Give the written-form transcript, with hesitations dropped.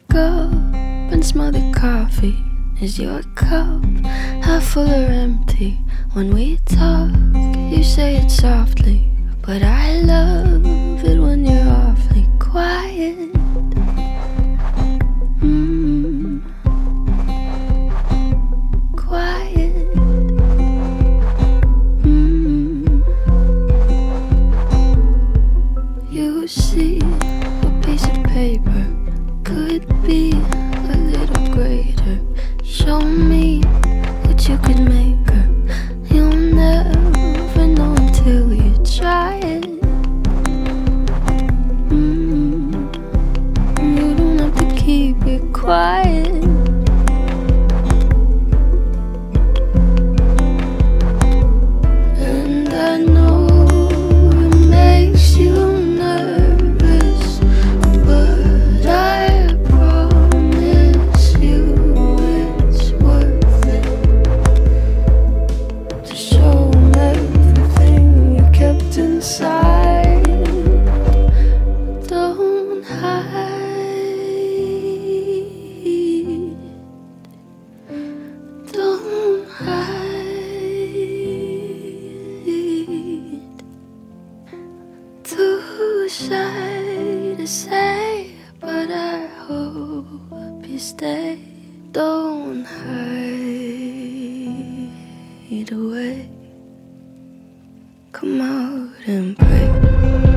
wake up and smell the coffee. Is your cup half full or empty? When we talk, you say it softly, but I love it when you're awfully quiet. Quiet. You see, a piece of paper could be a little greater. Show me what you could make her. You'll never know until you try it. You don't have to keep it quiet. And I know it makes you nervous, but I promise you it's worth it to show 'em everything you kept inside. Don't hide. Don't hide. Too shy to say, but I hope you stay. Don't hide away. Come out and play.